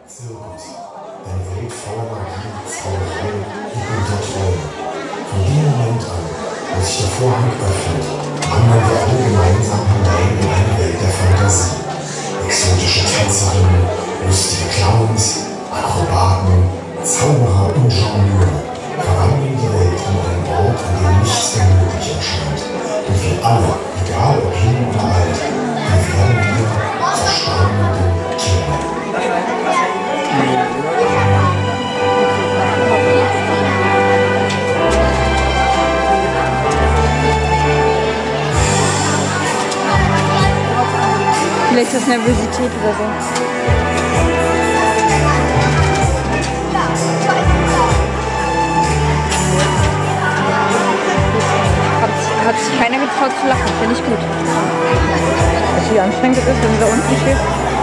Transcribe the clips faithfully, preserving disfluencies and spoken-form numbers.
Zirkus. Eine Welt voller Magie, Zauberei und Unterträume. Von dem Moment an, als sich der Vorhang öffnet, wandern wir alle gemeinsam hinein in eine Welt der Fantasie. Exotische Tänzerinnen, lustige Clowns, Akrobaten, Zauberer und Jongleuren verwandeln die Welt in einen Ort, an dem nichts unmöglich erscheint. Und wir alle, egal ob jung oder alt, wir werden hier zu staunenden Kindern. Vielleicht ist das Nervosität oder so. Hat, hat sich keiner getraut zu lachen, finde ich gut. Was wie anstrengend es ist, wenn du da unten stehst.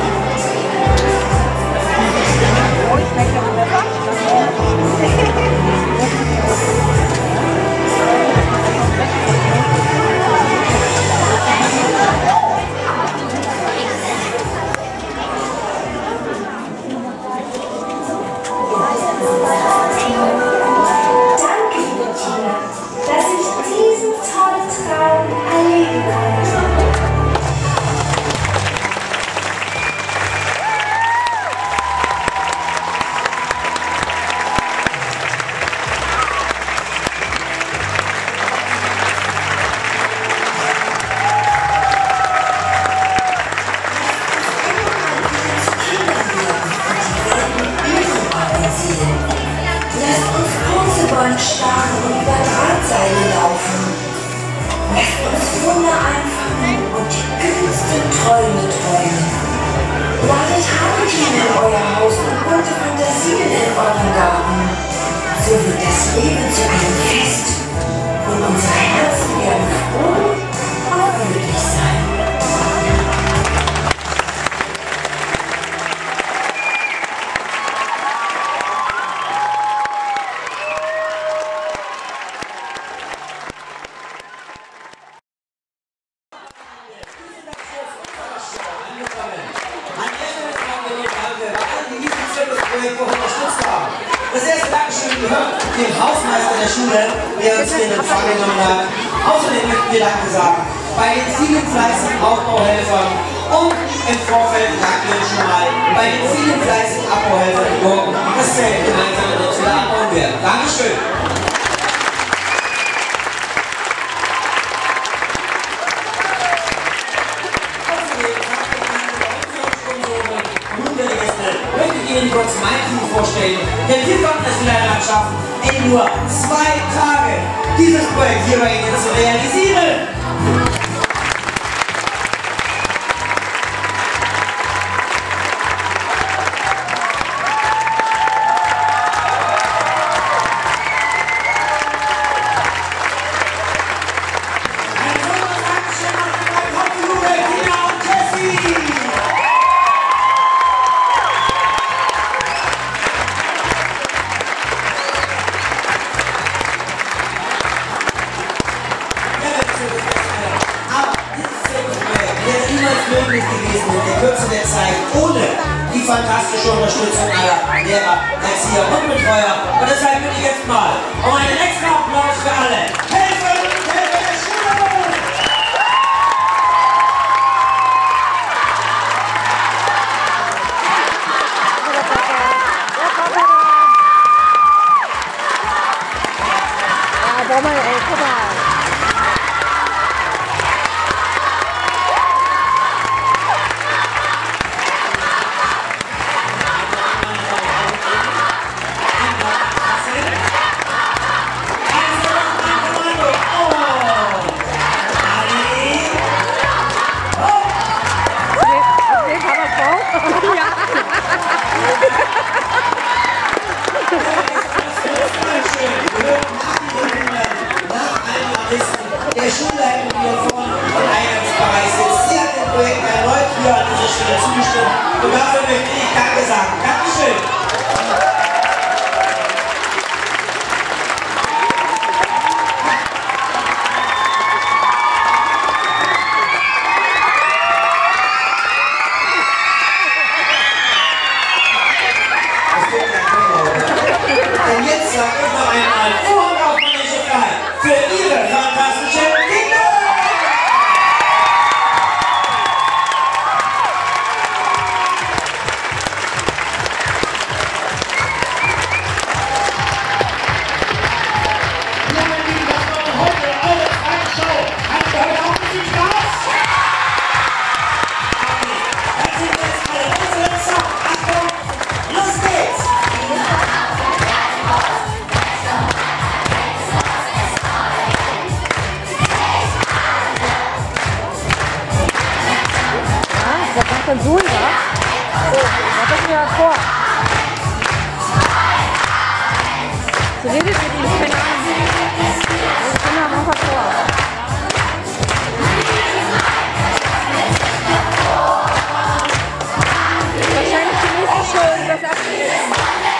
Starren und über Drahtseile laufen. Lasst uns Wunder einfangen und die kühnsten Träume träumen. Ladet Haartiere in euer Haus und bunte Fantasien in euren Garten. So wird das Leben zu einem Fest und unsere Herzen werden froh und glücklich sein. Das erste Dankeschön gehört dem Hausmeister der Schule, der uns hier in Empfang genommen hat. Außerdem möchten wir Danke sagen bei den vielen fleißigen Aufbauhelfern und im Vorfeld danken wir schon mal bei den vielen fleißigen Abbauhelfern, die morgen das Zelt gemeinsam mit uns wieder abbauen werden. Dankeschön. Ihnen kurz mein Team vorstellen, denn wir konnten es leider schaffen, in nur zwei Tagen dieses Projekt hier bei Ihnen zu realisieren. Möglich gewesen in der Kürze der Zeit ohne die fantastische Unterstützung aller Lehrer, Erzieher und Betreuer. Und deshalb bitte ich jetzt mal um einen extra Applaus für alle Helfer und Helfer der Schule! Ja, boah, mal, ey, guck mal. Und jetzt sage ich noch einmal unkaufmännische Freiheit für Ihre fantastischen Kinder! Ja, meine Lieben, das war heute eure zweite Show. Habt ihr heute auch ein bisschen Spaß? Das sind jetzt alle unsere Song. Achtung, los geht's! Was macht denn so, ja? Oh, was ist mir vor? Sie redet mit ihm, keine Ahnung. Die Kinder haben was vor. Wahrscheinlich die nächste Show ist das abgeschlossen.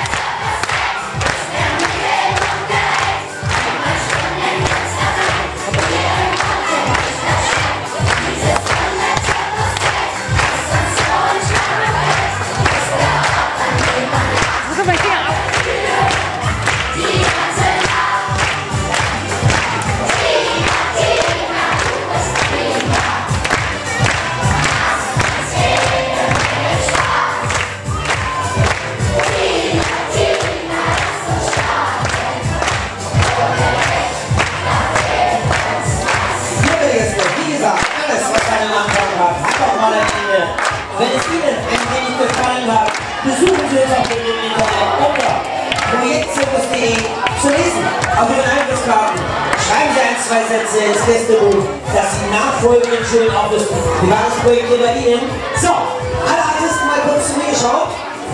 Wenn es Ihnen ein wenig gefallen hat, besuchen Sie uns auf dem Internet unter projektzirkus punkt de zu lesen. Auf Ihren Eintrittskarten schreiben Sie ein, zwei Sätze ins Gästebuch, dass Sie nachfolgenden Schulen auflisten. Wie war das Projekt hier bei Ihnen? So, alle Artisten mal kurz zu mir geschaut.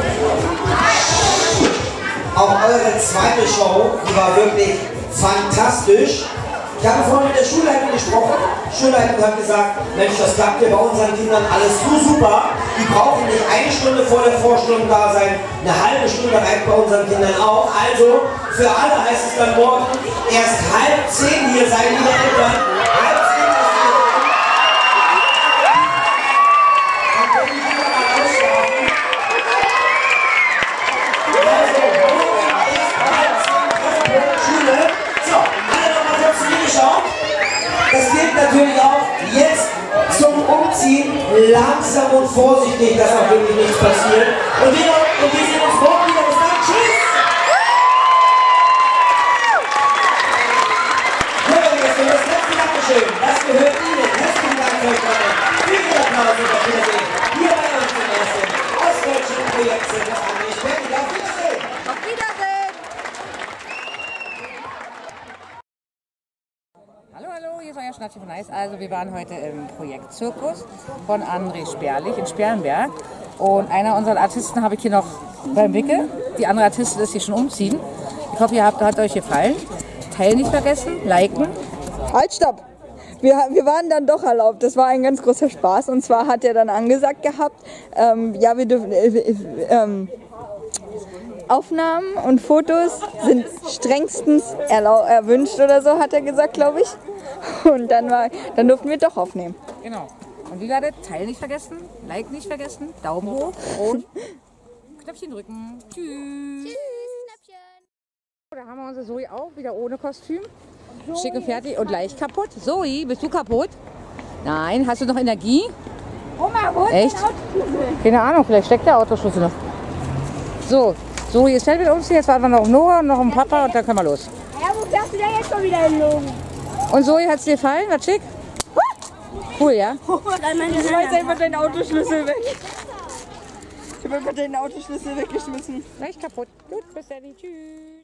Auch eure zweite Show, die war wirklich fantastisch. Ich habe vorhin mit der Schulleitung gesprochen. Die Schulleitung hat gesagt, Mensch, das klappt ja bei unseren Kindern alles so super. Die brauchen nicht eine Stunde vor der Vorstellung da sein. Eine halbe Stunde reicht bei unseren Kindern auch. Also, für alle heißt es dann morgen erst halb zehn hier sein, liebe Eltern. Halb zehn ist hier. Dann können die Kinder mal ausschlafen. Also, morgen erst halb zehn Schule. So, alle nochmal kurz zu mir geschaut. Das gilt natürlich auch jetzt zum Umziehen. Langsam und vorsichtig, dass auch wirklich nichts passiert. Und wir, und wir sehen uns morgen wieder. Bis dann. Tschüss! Bürgermeister, das letzte Dankeschön. Das gehört Ihnen. Herzlichen Dank für euch alle. Vielen Applaus und auf Wiedersehen. Hier bei uns im ersten ostdeutschen Projektzirkus angestellt. Auf Wiedersehen! Auf Wiedersehen! Hallo, hallo, hier ist euer Schnappchen von Eis. Also wir waren heute im Projektzirkus von André Sperlich in Sperlenberg. Und einer unserer Artisten habe ich hier noch beim Wickel. Die andere Artistin ist hier schon umziehen. Ich hoffe, ihr habt, hat euch gefallen. Teilen nicht vergessen, liken. Halt, stopp! Wir, wir waren dann doch erlaubt. Das war ein ganz großer Spaß. Und zwar hat er dann angesagt gehabt, ähm, ja, wir dürfen... Äh, äh, ähm, Aufnahmen und Fotos sind strengstens erwünscht oder so, hat er gesagt, glaube ich. Und dann, war, dann durften wir doch aufnehmen. Genau. Und wie gesagt, Teilen nicht vergessen, Like nicht vergessen, Daumen hoch und Knöpfchen drücken. Tschüss. Tschüss, Knöpfchen. Da haben wir unsere Zoe auch wieder ohne Kostüm. Schick und fertig und leicht kaputt. Zoe, bist du kaputt? Nein, hast du noch Energie? Oma, wo ist Echt? der Autoschlüssel? Keine Ahnung, vielleicht steckt der Autoschlüssel noch. So, Zoe ist fertig mit uns. Jetzt warten wir noch auf Noah und noch auf den Papa und dann können wir los. Ja, wo fährst du denn jetzt schon wieder hin? Und Zoe, hat es dir gefallen? War schick? Cool, ja? Ich schmeiß einfach deinen Autoschlüssel weg. Ich habe einfach deinen Autoschlüssel weggeschmissen. Leicht kaputt. Gut, bis dann. Tschüss.